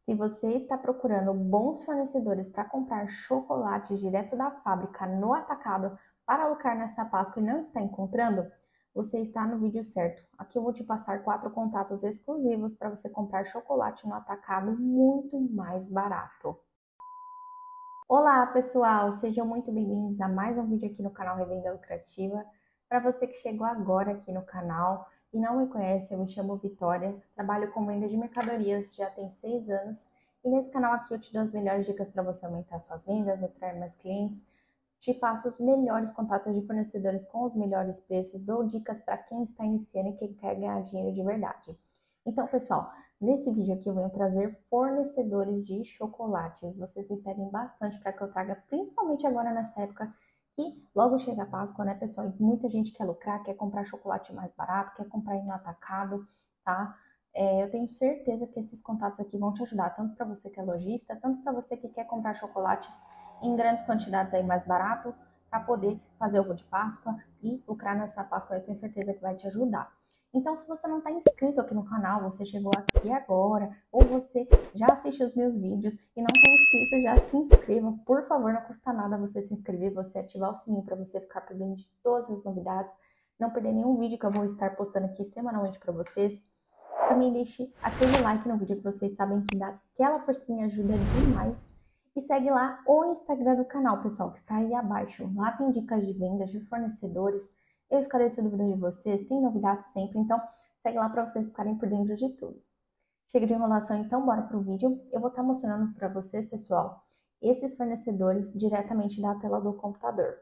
Se você está procurando bons fornecedores para comprar chocolate direto da fábrica no atacado para lucrar nessa Páscoa e não está encontrando, você está no vídeo certo. Aqui eu vou te passar 4 contatos exclusivos para você comprar chocolate no atacado muito mais barato. Olá pessoal, sejam muito bem-vindos a mais um vídeo aqui no canal Revenda Lucrativa. Para você que chegou agora aqui no canal e não me conhece, eu me chamo Vitória, trabalho com venda de mercadorias já tem 6 anos e nesse canal aqui eu te dou as melhores dicas para você aumentar suas vendas, atrair mais clientes, te passo os melhores contatos de fornecedores com os melhores preços, dou dicas para quem está iniciando e quem quer ganhar dinheiro de verdade. Então, pessoal, nesse vídeo aqui eu venho trazer fornecedores de chocolates. Vocês me pedem bastante para que eu traga, principalmente agora nessa época que logo chega a Páscoa, né, pessoal? E muita gente quer lucrar, quer comprar chocolate mais barato, quer comprar no atacado, tá? Eu tenho certeza que esses contatos aqui vão te ajudar, tanto para você que é lojista, tanto para você que quer comprar chocolate em grandes quantidades aí mais barato, para poder fazer ovo de Páscoa e lucrar nessa Páscoa. Eu tenho certeza que vai te ajudar. Então, se você não está inscrito aqui no canal, você chegou aqui agora, ou você já assistiu os meus vídeos e não está inscrito, já se inscreva. Por favor, não custa nada você se inscrever, você ativar o sininho para você ficar por dentro de todas as novidades, não perder nenhum vídeo que eu vou estar postando aqui semanalmente para vocês. Também deixe aquele like no vídeo que vocês sabem que dá aquela forcinha, ajuda demais. E segue lá o Instagram do canal, pessoal, que está aí abaixo. Lá tem dicas de vendas, de fornecedores. Eu esclareço dúvidas de vocês, tem novidades sempre, então segue lá para vocês ficarem por dentro de tudo. Chega de enrolação, então bora pro vídeo. Eu vou estar mostrando para vocês, pessoal, esses fornecedores diretamente da tela do computador.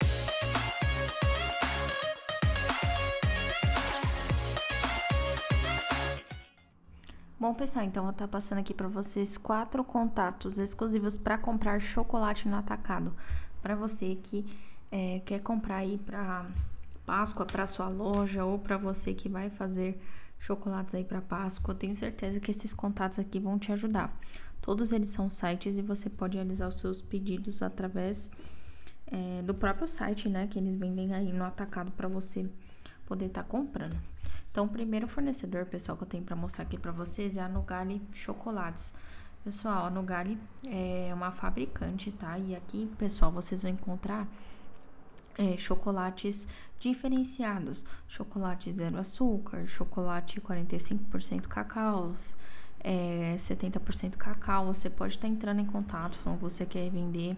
Bom, pessoal, então eu vou estar passando aqui para vocês 4 contatos exclusivos para comprar chocolate no atacado. Para você que quer comprar aí para Páscoa, para sua loja, ou para você que vai fazer chocolates aí para Páscoa, eu tenho certeza que esses contatos aqui vão te ajudar. Todos eles são sites e você pode realizar os seus pedidos através do próprio site, né, que eles vendem aí no atacado para você poder estar comprando. Então, o primeiro fornecedor, pessoal, que eu tenho para mostrar aqui para vocês é a Nugali Chocolates. Pessoal, a Nugali é uma fabricante, tá? E aqui, pessoal, vocês vão encontrar chocolates diferenciados. Chocolate zero açúcar, chocolate 45% cacau, 70% cacau. Você pode estar entrando em contato falando que você quer vender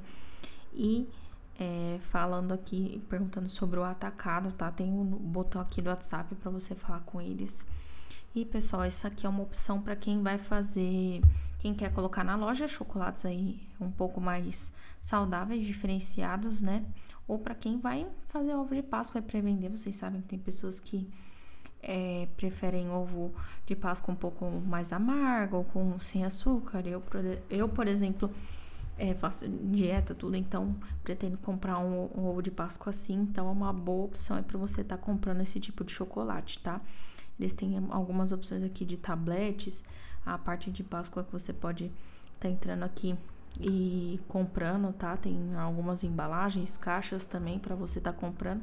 e falando aqui, perguntando sobre o atacado, tá? Tem um botão aqui do WhatsApp para você falar com eles. E, pessoal, essa aqui é uma opção para quem vai fazer, quem quer colocar na loja chocolates aí um pouco mais saudáveis, diferenciados, né? Ou para quem vai fazer ovo de Páscoa para vender. Vocês sabem que tem pessoas que preferem ovo de Páscoa um pouco mais amargo ou com sem açúcar. Eu por exemplo, faço dieta, tudo, então pretendo comprar um ovo de Páscoa assim, então é uma boa opção para você estar comprando esse tipo de chocolate, tá? Eles têm algumas opções aqui de tabletes, a parte de Páscoa que você pode estar entrando aqui e comprando, tá? Tem algumas embalagens, caixas também para você estar comprando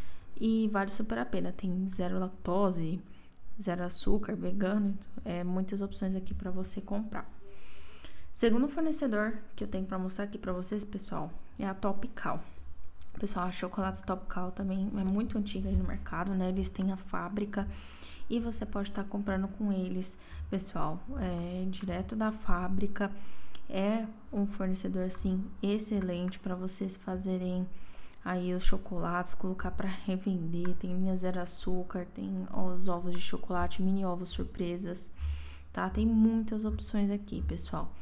e vale super a pena, tem zero lactose, zero açúcar, vegano, muitas opções aqui para você comprar. Segundo fornecedor que eu tenho para mostrar aqui para vocês, pessoal, é a Topcal. Pessoal, a Chocolates Topcal também é muito antiga aí no mercado, né? Eles têm a fábrica e você pode estar comprando com eles, pessoal, direto da fábrica. É um fornecedor, assim, excelente para vocês fazerem aí os chocolates, colocar para revender. Tem linha zero açúcar, tem os ovos de chocolate, mini ovos surpresas, tá? Tem muitas opções aqui, pessoal.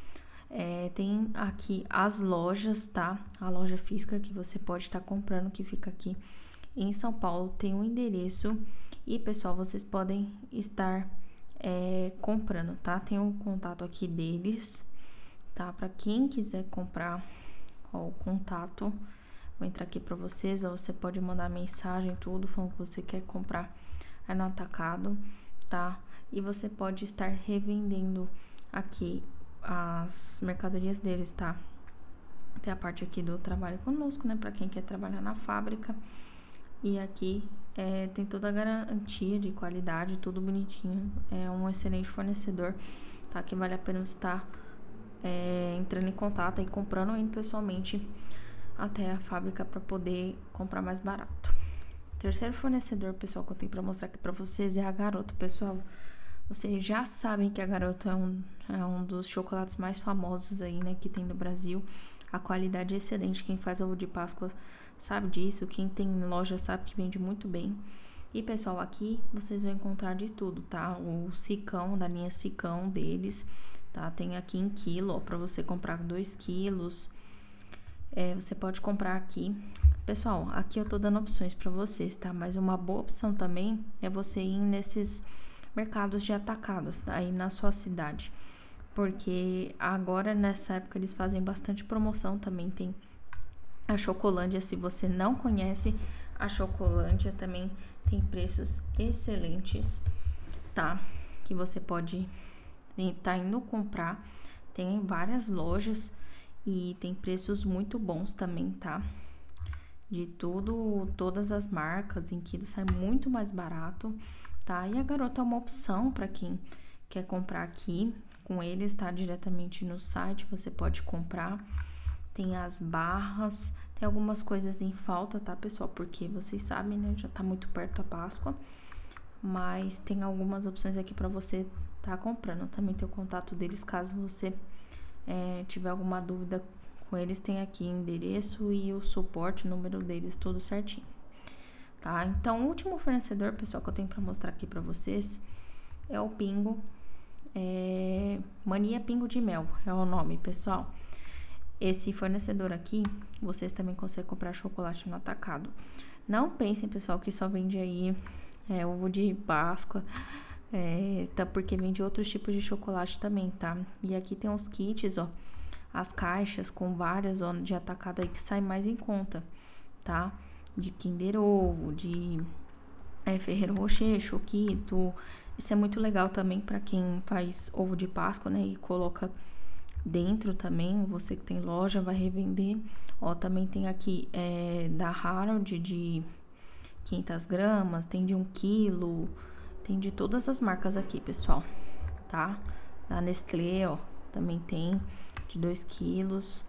Tem aqui as lojas, tá? A loja física que você pode estar comprando, que fica aqui em São Paulo, tem um endereço e, pessoal, vocês podem estar comprando, tá? Tem um contato aqui deles, tá? Para quem quiser comprar, ó, o contato, vou entrar aqui para vocês, ou você pode mandar mensagem, tudo, falando que você quer comprar no atacado, tá? E você pode estar revendendo aqui as mercadorias deles, tá? Tem a parte aqui do trabalho conosco, né? Para quem quer trabalhar na fábrica. E aqui tem toda a garantia de qualidade, tudo bonitinho. É um excelente fornecedor, tá? Que vale a pena você estar entrando em contato e comprando ou indo pessoalmente até a fábrica para poder comprar mais barato. Terceiro fornecedor, pessoal, que eu tenho para mostrar aqui para vocês é a Garoto, pessoal. Vocês já sabem que a Garoto é um dos chocolates mais famosos aí, né, que tem no Brasil. A qualidade é excelente, quem faz ovo de Páscoa sabe disso, quem tem loja sabe que vende muito bem. E, pessoal, aqui vocês vão encontrar de tudo, tá? O Sicão, da linha Sicão deles, tá? Tem aqui em quilo, ó, pra você comprar 2 quilos. Você pode comprar aqui. Pessoal, aqui eu tô dando opções pra vocês, tá? Mas uma boa opção também é você ir nesses mercados de atacados, tá? Aí na sua cidade. Porque agora, nessa época, eles fazem bastante promoção também. Tem a Chocolândia, se você não conhece a Chocolândia, também tem preços excelentes, tá? Que você pode estar indo comprar. Tem várias lojas e tem preços muito bons também, tá? De tudo, todas as marcas em quilo sai muito mais barato, tá? E a Garota é uma opção para quem quer comprar aqui com eles, tá? Diretamente no site, você pode comprar. Tem as barras, tem algumas coisas em falta, tá, pessoal? Porque vocês sabem, né? Já tá muito perto a Páscoa. Mas tem algumas opções aqui para você tá comprando. Também tem o contato deles, caso você tiver alguma dúvida com eles, tem aqui o endereço e o suporte, o número deles, tudo certinho. Tá? Então, o último fornecedor, pessoal, que eu tenho para mostrar aqui para vocês é o Pingo. Mania Pingo de Mel é o nome, pessoal. Esse fornecedor aqui, vocês também conseguem comprar chocolate no atacado. Não pensem, pessoal, que só vende aí ovo de Páscoa, tá? Porque vende outros tipos de chocolate também, tá? E aqui tem os kits, ó, as caixas com várias, ó, de atacado aí que sai mais em conta, tá? De Kinder Ovo, de Ferrero Rocher, Choquito. Isso é muito legal também para quem faz ovo de Páscoa, né? E coloca dentro também, você que tem loja vai revender. Ó, também tem aqui da Harold de 500 gramas, tem de 1 quilo, tem de todas as marcas aqui, pessoal, tá? Da Nestlé, ó, também tem de 2 quilos.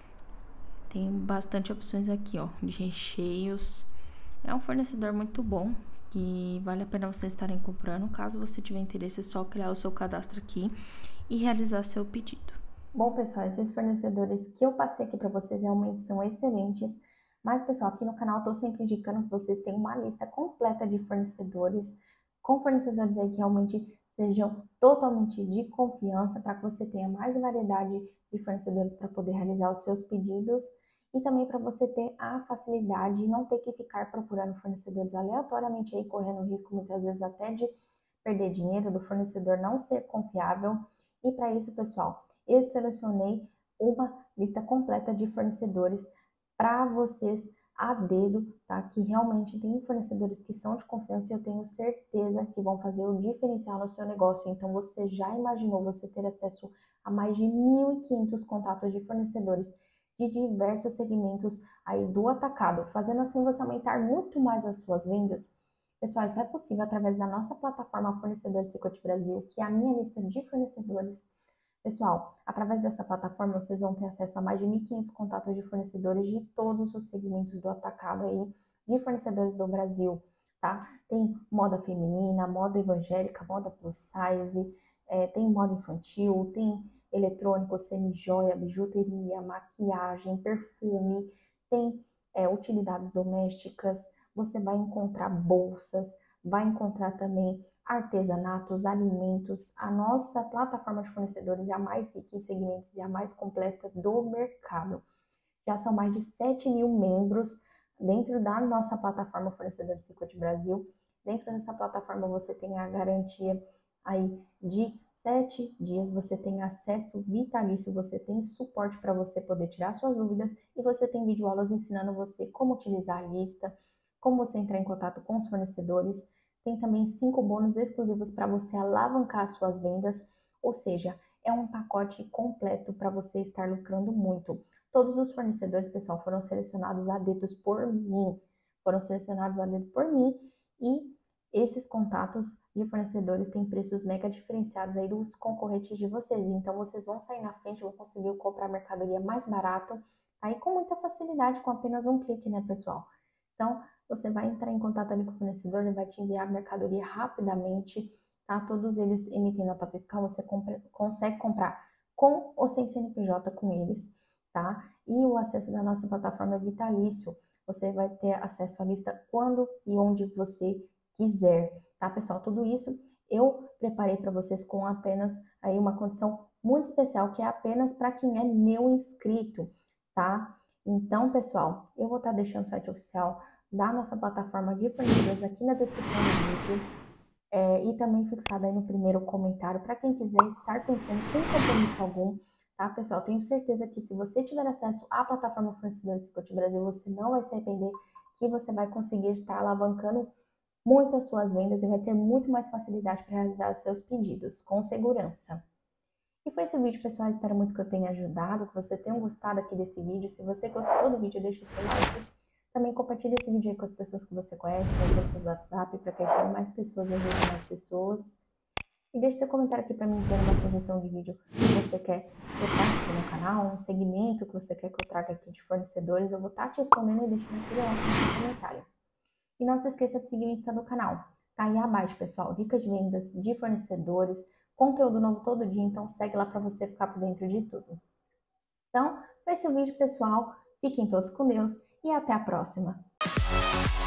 Tem bastante opções aqui, ó, de recheios. É um fornecedor muito bom, que vale a pena vocês estarem comprando. Caso você tiver interesse, é só criar o seu cadastro aqui e realizar seu pedido. Bom, pessoal, esses fornecedores que eu passei aqui para vocês realmente são excelentes. Mas, pessoal, aqui no canal eu tô sempre indicando que vocês tenham uma lista completa de fornecedores, com fornecedores aí que realmente sejam totalmente de confiança, para que você tenha mais variedade de fornecedores para poder realizar os seus pedidos e também para você ter a facilidade de não ter que ficar procurando fornecedores aleatoriamente aí, correndo risco muitas vezes até de perder dinheiro, do fornecedor não ser confiável. E para isso, pessoal, eu selecionei uma lista completa de fornecedores para vocês a dedo, tá? Que realmente tem fornecedores que são de confiança e eu tenho certeza que vão fazer o diferencial no seu negócio. Então, você já imaginou você ter acesso a mais de 1.500 contatos de fornecedores de diversos segmentos aí do atacado, fazendo assim você aumentar muito mais as suas vendas? Pessoal, isso é possível através da nossa plataforma Fornecedor Secret Brasil, que é a minha lista de fornecedores. Pessoal, através dessa plataforma vocês vão ter acesso a mais de 1.500 contatos de fornecedores de todos os segmentos do atacado aí, de fornecedores do Brasil, tá? Tem moda feminina, moda evangélica, moda plus size, tem moda infantil, tem eletrônico, semi-joia, bijuteria, maquiagem, perfume, tem utilidades domésticas, você vai encontrar bolsas, vai encontrar também artesanatos, alimentos. A nossa plataforma de fornecedores é a mais rica em segmentos e a mais completa do mercado. Já são mais de 7.000 membros dentro da nossa plataforma Fornecedor Secret Brasil. Dentro dessa plataforma você tem a garantia aí de 7 dias, você tem acesso vitalício, você tem suporte para você poder tirar suas dúvidas e você tem videoaulas ensinando você como utilizar a lista, como você entrar em contato com os fornecedores. Tem também 5 bônus exclusivos para você alavancar suas vendas, ou seja, é um pacote completo para você estar lucrando muito. Todos os fornecedores, pessoal, foram selecionados a dedo por mim. Foram selecionados a dedo por mim e esses contatos de fornecedores têm preços mega diferenciados aí dos concorrentes de vocês. Então, vocês vão sair na frente, vão conseguir comprar mercadoria mais barato, aí com muita facilidade, com apenas um clique, né, pessoal? Então, você vai entrar em contato ali com o fornecedor, ele vai te enviar a mercadoria rapidamente, tá? Todos eles emitem nota fiscal, você consegue comprar com ou sem CNPJ com eles, tá? E o acesso da nossa plataforma é vitalício. Você vai ter acesso à lista quando e onde você quiser, tá, pessoal? Tudo isso eu preparei para vocês com apenas aí uma condição muito especial, que é apenas para quem é meu inscrito, tá? Então, pessoal, eu vou estar deixando o site oficial da nossa plataforma de fornecedores aqui na descrição do vídeo, e também fixado aí no primeiro comentário para quem quiser estar conhecendo sem compromisso algum, tá, pessoal? Tenho certeza que se você tiver acesso à plataforma Fornecedores Cicobi Brasil, você não vai se arrepender, que você vai conseguir estar alavancando muito as suas vendas e vai ter muito mais facilidade para realizar seus pedidos com segurança. E foi esse o vídeo, pessoal. Espero muito que eu tenha ajudado, que vocês tenham gostado aqui desse vídeo. Se você gostou do vídeo, deixa o seu like. Também compartilhe esse vídeo aí com as pessoas que você conhece, nos grupos do WhatsApp, para que chegue mais pessoas, ajude mais pessoas. E deixe seu comentário aqui para mim, dando uma sugestão de vídeo que você quer que eu traga aqui no canal, um segmento que você quer que eu traga aqui de fornecedores. Eu vou estar te respondendo e deixando aqui lá no seu comentário. E não se esqueça de seguir o Insta do canal. Tá aí abaixo, pessoal. Dicas de vendas, de fornecedores, conteúdo novo todo dia. Então segue lá para você ficar por dentro de tudo. Então, foi esse o vídeo, pessoal. Fiquem todos com Deus e até a próxima.